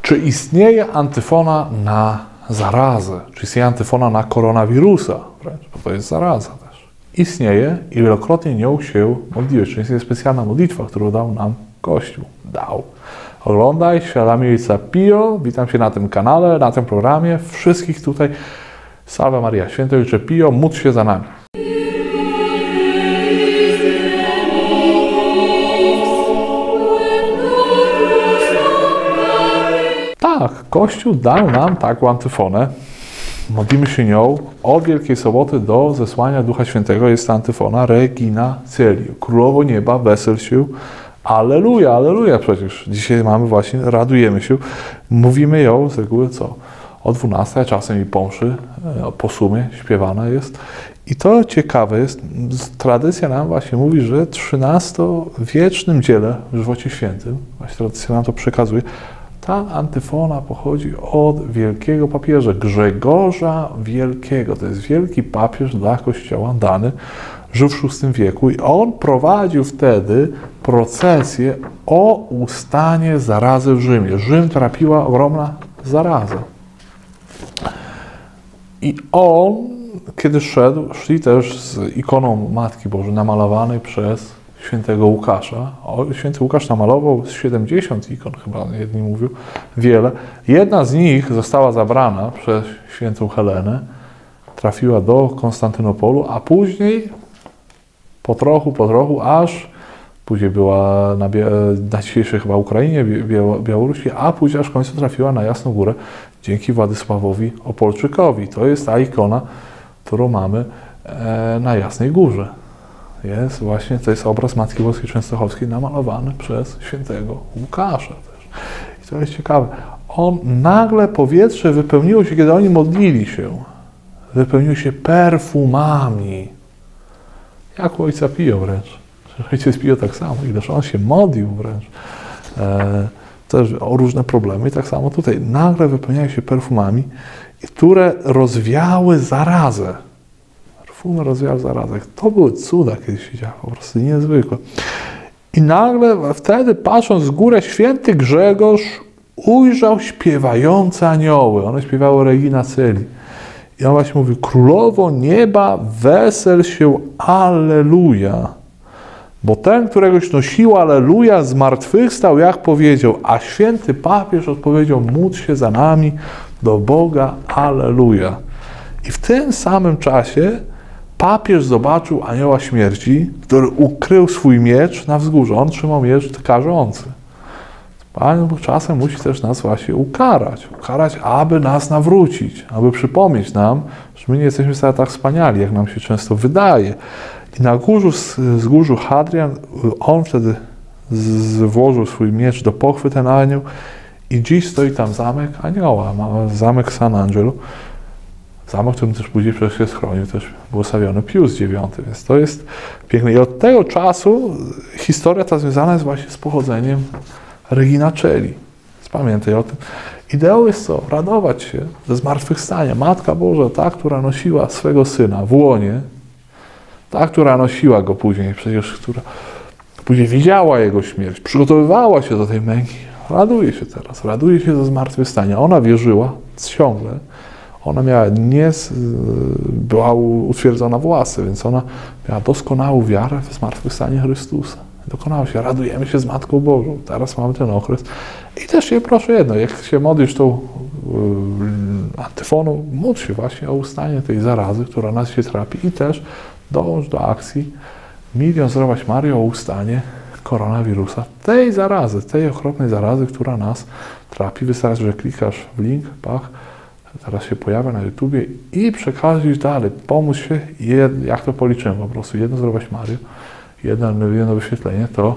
Czy istnieje antyfona na zarazę? Czy istnieje antyfona na koronawirusa? Wręcz, bo to jest zaraza też. Istnieje i wielokrotnie nią się modliłeś. Czy istnieje specjalna modlitwa, którą dał nam Kościół? Dał. Oglądaj, świadami Ojca Pio. Witam Cię na tym kanale, na tym programie. Wszystkich tutaj. Salve Maria, Święty Ojcze Pio, módl się za nami. Tak, Kościół dał nam taką antyfonę. Modlimy się nią od Wielkiej Soboty do zesłania Ducha Świętego. Jest ta antyfona Regina Caeli. Królowo Nieba, wesel się. Alleluja, alleluja przecież. Dzisiaj mamy właśnie, radujemy się. Mówimy ją z reguły co? O 12, a czasem i po mszy, po sumie śpiewana jest. I to ciekawe jest, tradycja nam właśnie mówi, że 13-wiecznym dziele w żywocie świętym, właśnie tradycja nam to przekazuje, ta antyfona pochodzi od wielkiego papieża, Grzegorza Wielkiego. To jest wielki papież dla Kościoła dany, żył w VI wieku i on prowadził wtedy procesję o ustanie zarazy w Rzymie. Rzym trapiła ogromna zaraza. I on, kiedy szli też z ikoną Matki Bożej namalowanej przez świętego Łukasza. Święty Łukasz namalował z 70 ikon, chyba jedni mówił, wiele. Jedna z nich została zabrana przez świętą Helenę, trafiła do Konstantynopolu, a później po trochu, aż później była na dzisiejszej chyba Ukrainie, Białorusi, a później aż w końcu trafiła na Jasną Górę dzięki Władysławowi Opolczykowi. To jest ta ikona, którą mamy na Jasnej Górze. Jest właśnie, to jest obraz Matki Boskiej Częstochowskiej namalowany przez świętego Łukasza też. I to jest ciekawe. Nagle powietrze wypełniło się, kiedy oni modlili się. Wypełniło się perfumami. Jak u Ojca Pio wręcz. Ojciec Pio tak samo, ileż on się modlił wręcz. Też o różne problemy. I tak samo tutaj nagle wypełniają się perfumami, które rozwiały zarazę. Perfumy rozwiały zarazę. To były cuda, kiedy się działo, po prostu niezwykłe. I nagle wtedy, patrząc z góry, święty Grzegorz ujrzał śpiewające anioły. One śpiewały Regina Caeli. I on właśnie mówi, Królowo Nieba, wesel się, alleluja. Bo ten, któregoś nosiła alleluja, zmartwychwstał, jak powiedział, a święty papież odpowiedział, módl się za nami do Boga, alleluja. I w tym samym czasie papież zobaczył anioła śmierci, który ukrył swój miecz na wzgórzu. On trzymał miecz karzący. Pan Bóg czasem musi też nas właśnie ukarać, aby nas nawrócić, aby przypomnieć nam, że my nie jesteśmy wcale tak wspaniali, jak nam się często wydaje. I na wzgórzu Hadrian, on wtedy włożył swój miecz do pochwy, ten anioł, i dziś stoi tam zamek anioła, zamek San Angelo. Zamek, którym też później przecież się schronił, też błogosławiony Pius IX, więc to jest piękne. I od tego czasu historia ta związana jest właśnie z pochodzeniem Regina Caeli. Pamiętaj o tym. Ideą jest co? Radować się ze zmartwychwstania. Matka Boża, ta, która nosiła swego Syna w łonie, ta, która nosiła Go później, przecież która później widziała Jego śmierć, przygotowywała się do tej męki, raduje się teraz, raduje się ze zmartwychwstania. Ona wierzyła ciągle. Ona była utwierdzona w łasce, więc ona miała doskonałą wiarę w zmartwychwstanie Chrystusa. Dokonało się, radujemy się z Matką Bożą. Teraz mamy ten okres. I też się proszę jedno, jak się modlisz tą antyfoną, módl się właśnie o ustanie tej zarazy, która nas się trapi, i też dołącz do akcji Milion Zdrowaś Mario o ustanie koronawirusa. Tej zarazy, tej okropnej zarazy, która nas trapi. Wystarczy, że klikasz w link, pach, teraz się pojawia na YouTubie i przekażesz dalej. Pomóż się, jak to policzyłem po prostu, jedno Zdrowaś Mario, jedno wyświetlenie to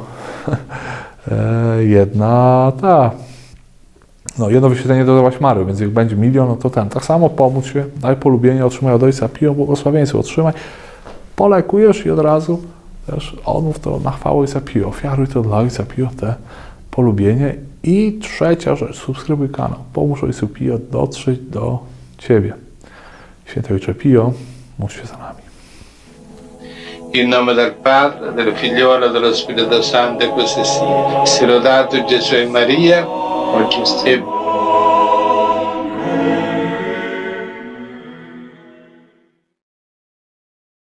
jedno wyświetlenie do Zdrowaś Mario, więc jak będzie milion, no to ten. Tak samo pomóż się, daj polubienie, otrzymaj od Ojca Pio, błogosławieństwo otrzymaj, polajkujesz i od razu też odmów to na chwałę Ojca Pio, ofiaruj to dla Ojca Pio, te polubienie. I trzecia rzecz, subskrybuj kanał, pomóż Ojcu Pio dotrzeć do Ciebie. Święty Ojcze Pio, módl się za nami. In nome del Padre, del Figliolo e dello Spirito Santo, così sia. Sia lodato Gesù e Maria, oggi e